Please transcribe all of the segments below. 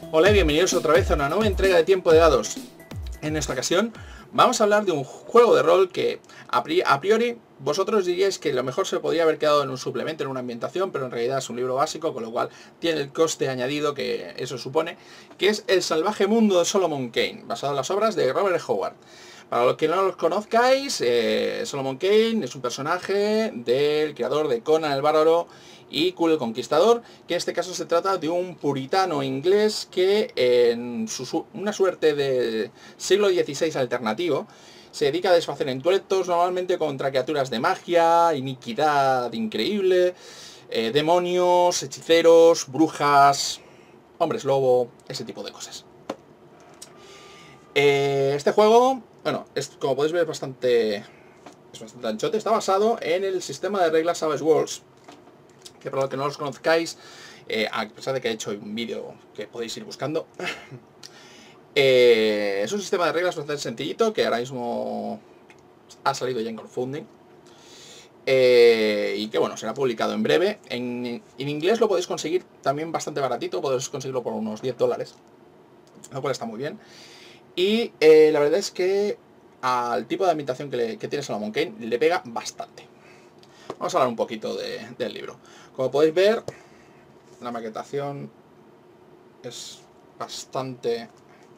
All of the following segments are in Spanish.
Hola y bienvenidos otra vez a una nueva entrega de Tiempo de Dados. En esta ocasión vamos a hablar de un juego de rol que a priori vosotros diríais que lo mejor se podría haber quedado en un suplemento, en una ambientación, pero en realidad es un libro básico, con lo cual tiene el coste añadido que eso supone, que es El salvaje mundo de Solomon Kane, basado en las obras de Robert Howard. Para los que no los conozcáis, Solomon Kane es un personaje del creador de Conan el Bárbaro y Cool el Conquistador, que en este caso se trata de un puritano inglés que en una suerte de siglo XVI alternativo se dedica a desfacer entuertos normalmente contra criaturas de magia, iniquidad increíble, demonios, hechiceros, brujas, hombres lobo, ese tipo de cosas. Este juego, bueno, como podéis ver es bastante anchote. Está basado en el sistema de reglas Savage Worlds, que para los que no los conozcáis, a pesar de que he hecho un vídeo que podéis ir buscando, es un sistema de reglas bastante sencillito, que ahora mismo ha salido ya en crowdfunding, y que bueno, será publicado en breve. En inglés lo podéis conseguir también bastante baratito, podéis conseguirlo por unos $10, lo cual está muy bien. Y la verdad es que al tipo de ambientación que tiene Solomon Kane le pega bastante. Vamos a hablar un poquito del libro. Como podéis ver, la maquetación es bastante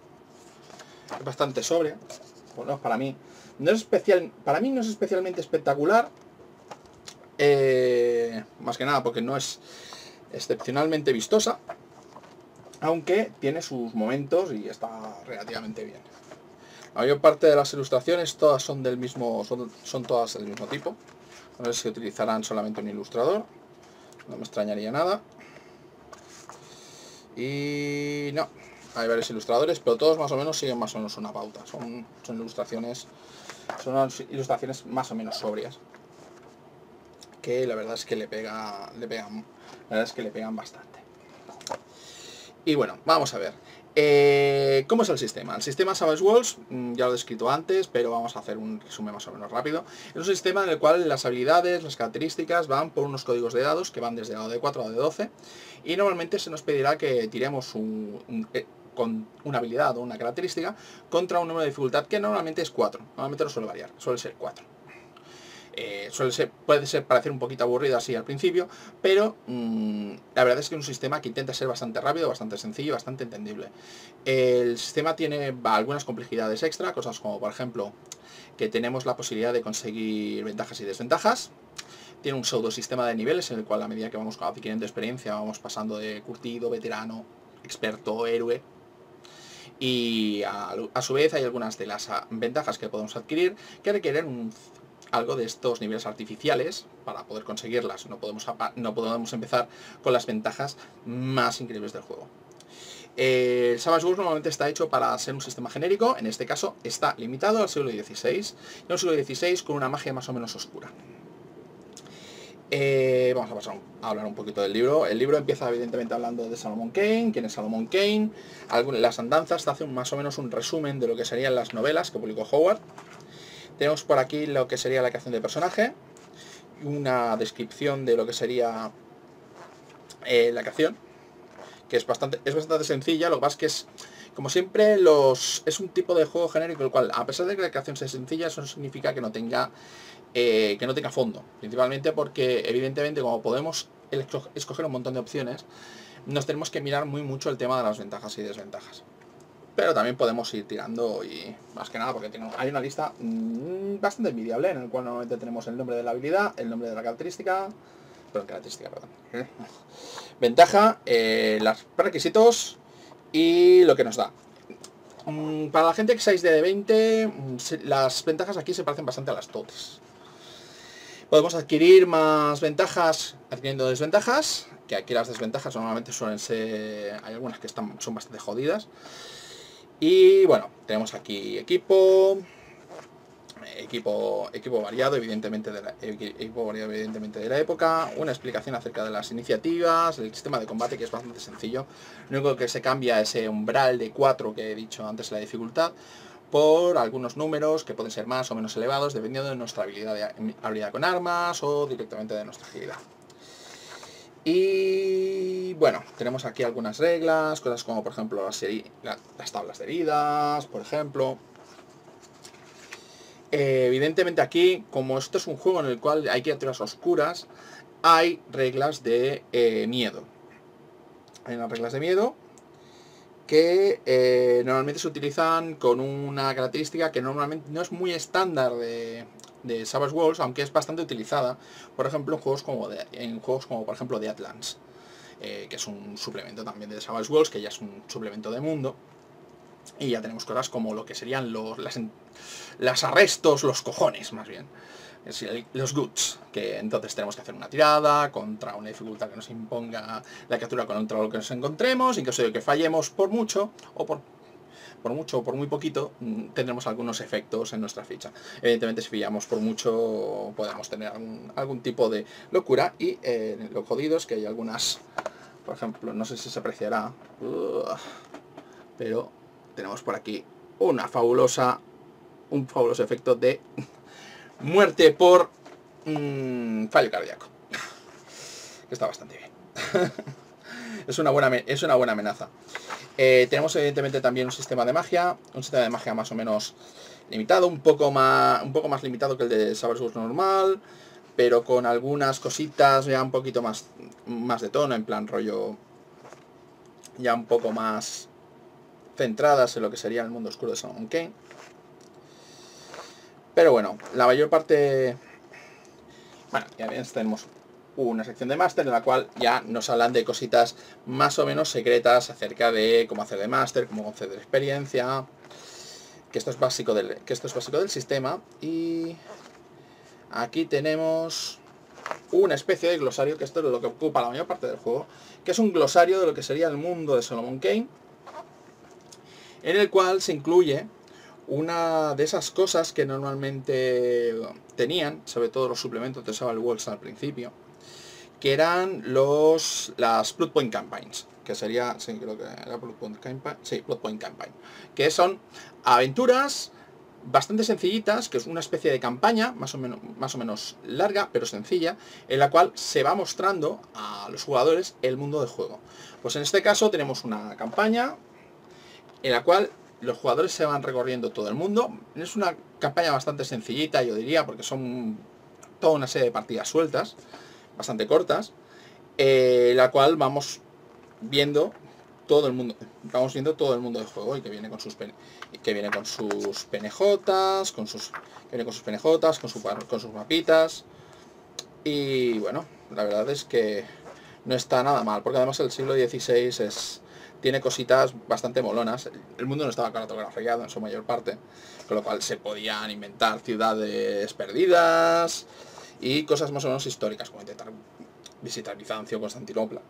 sobria, bueno, para mí. No es para mí no es especialmente espectacular, más que nada porque no es excepcionalmente vistosa, aunque tiene sus momentos y está relativamente bien. La mayor parte de las ilustraciones todas son del mismo, son todas del mismo tipo. No sé si utilizarán solamente un ilustrador, no me extrañaría nada. Y no, hay varios ilustradores, pero todos más o menos siguen más o menos una pauta. Son ilustraciones más o menos sobrias, que la verdad es que le pegan bastante. Y bueno, vamos a ver. ¿Cómo es el sistema? El sistema Savage Worlds, ya lo he descrito antes, pero vamos a hacer un resumen más o menos rápido. Es un sistema en el cual las habilidades, las características van por unos códigos de dados que van desde dado de 4 a de 12, y normalmente se nos pedirá que tiremos con una habilidad o una característica contra un número de dificultad que normalmente es 4. Normalmente no suele variar, suele ser 4. Puede parecer un poquito aburrido así al principio, pero la verdad es que es un sistema que intenta ser bastante rápido, bastante sencillo, bastante entendible. El sistema tiene algunas complejidades extra, cosas como por ejemplo que tenemos la posibilidad de conseguir ventajas y desventajas. Tiene un pseudo sistema de niveles en el cual a medida que vamos adquiriendo experiencia vamos pasando de curtido, veterano, experto, héroe. Y a su vez hay algunas de las ventajas que podemos adquirir que requieren algo de estos niveles artificiales para poder conseguirlas. No podemos empezar con las ventajas más increíbles del juego. El Savage Worlds normalmente está hecho para ser un sistema genérico. En este caso está limitado al siglo XVI, y un siglo XVI con una magia más o menos oscura. Vamos a pasar a hablar un poquito del libro. El libro empieza evidentemente hablando de Solomon Kane, quién es Solomon Kane, las andanzas, te hace más o menos un resumen de lo que serían las novelas que publicó Howard. Tenemos por aquí lo que sería la creación de personaje, una descripción de lo que sería la creación, que es bastante sencilla. Lo que pasa es que es, como siempre, es un tipo de juego genérico, el cual, a pesar de que la creación sea sencilla, eso no significa que no tenga fondo, principalmente porque evidentemente como podemos escoger un montón de opciones, nos tenemos que mirar muy mucho el tema de las ventajas y desventajas. Pero también podemos ir tirando, y más que nada porque hay una lista bastante envidiable, en el cual normalmente tenemos el nombre de la habilidad, el nombre de la característica, ventaja, los requisitos y lo que nos da. Para la gente que 6 de 20, las ventajas aquí se parecen bastante a las totes. Podemos adquirir más ventajas adquiriendo desventajas, que aquí las desventajas normalmente suelen ser, hay algunas que son bastante jodidas. Y bueno, tenemos aquí equipo variado evidentemente de la época, una explicación acerca de las iniciativas, el sistema de combate, que es bastante sencillo. Lo único que se cambia es ese umbral de 4 que he dicho antes, la dificultad, por algunos números que pueden ser más o menos elevados dependiendo de nuestra habilidad con armas o directamente de nuestra agilidad. Y bueno, tenemos aquí algunas reglas, cosas como por ejemplo las tablas de heridas, por ejemplo. Evidentemente aquí, como esto es un juego en el cual hay criaturas oscuras, hay reglas de miedo. Hay unas reglas de miedo que normalmente se utilizan con una característica que normalmente no es muy estándar de Savage Worlds, aunque es bastante utilizada, por ejemplo, en juegos como por ejemplo Deadlands, que es un suplemento también de Savage Worlds, que ya es un suplemento de mundo. Y ya tenemos cosas como lo que serían las arrestos, los cojones más bien. Los goods, que entonces tenemos que hacer una tirada contra una dificultad que nos imponga la captura contra lo que nos encontremos. En caso de que fallemos por mucho o por muy poquito, tendremos algunos efectos en nuestra ficha. Evidentemente si fallamos por mucho podemos tener algún tipo de locura. Y lo jodido es que hay algunas, por ejemplo, no sé si se apreciará, pero tenemos por aquí un fabuloso efecto de muerte por fallo cardíaco, que está bastante bien. es una buena amenaza. Tenemos evidentemente también un sistema de magia más o menos limitado, un poco más limitado que el de Savage Worlds normal, pero con algunas cositas ya un poquito más de tono, en plan rollo ya un poco más centradas en lo que sería el mundo oscuro de Solomon Kane. Pero bueno, la mayor parte... Bueno, ya ven, tenemos una sección de máster en la cual ya nos hablan de cositas más o menos secretas acerca de cómo hacer de máster, cómo conceder experiencia, que esto es básico del sistema. Y aquí tenemos una especie de glosario, que esto es lo que ocupa la mayor parte del juego, que es un glosario de lo que sería el mundo de Solomon Kane, en el cual se incluye una de esas cosas que normalmente tenían, sobre todo los suplementos de Savage Worlds al principio, que eran las Bloodpoint Campaigns, que sería, sí, creo que era Bloodpoint Campaign, sí, Bloodpoint Campaign, que son aventuras bastante sencillitas, que es una especie de campaña más o menos larga, pero sencilla, en la cual se va mostrando a los jugadores el mundo del juego. Pues en este caso tenemos una campaña en la cual los jugadores se van recorriendo todo el mundo. Es una campaña bastante sencillita, yo diría, porque son toda una serie de partidas sueltas, bastante cortas, la cual vamos viendo todo el mundo del juego, y que viene con sus PNJs, con sus mapitas. Y bueno, la verdad es que no está nada mal, porque además el siglo XVI tiene cositas bastante molonas. El mundo no estaba cartografiado en su mayor parte, con lo cual se podían inventar ciudades perdidas y cosas más o menos históricas, como intentar visitar Bizancio o Constantinopla.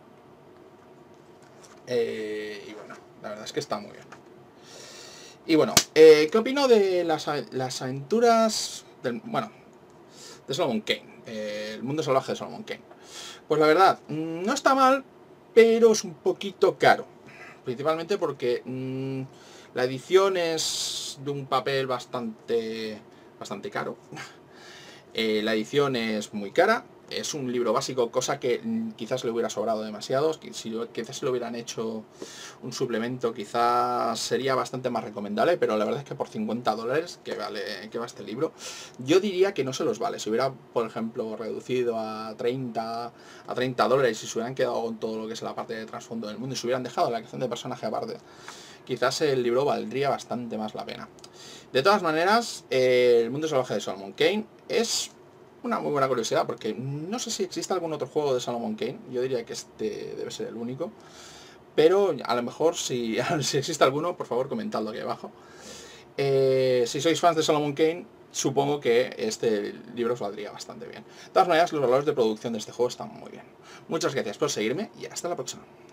Y bueno, la verdad es que está muy bien. Y bueno, ¿qué opino de las aventuras de Solomon Kane? El mundo salvaje de Solomon Kane. Pues la verdad, no está mal, pero es un poquito caro. Principalmente porque la edición es de un papel bastante caro. La edición es muy cara. Es un libro básico, cosa que quizás le hubiera sobrado demasiado. Quizás le hubieran hecho un suplemento, quizás sería bastante más recomendable, pero la verdad es que por $50 que va este libro, yo diría que no se los vale. Si hubiera, por ejemplo, reducido a $30 y se hubieran quedado con todo lo que es la parte de trasfondo del mundo y se hubieran dejado la creación de personaje aparte, quizás el libro valdría bastante más la pena. De todas maneras, el mundo salvaje de Solomon Kane es una muy buena curiosidad, porque no sé si existe algún otro juego de Solomon Kane. Yo diría que este debe ser el único, pero a lo mejor si existe alguno, por favor comentadlo aquí abajo. Si sois fans de Solomon Kane, supongo que este libro os valdría bastante bien. De todas maneras, los valores de producción de este juego están muy bien. Muchas gracias por seguirme y hasta la próxima.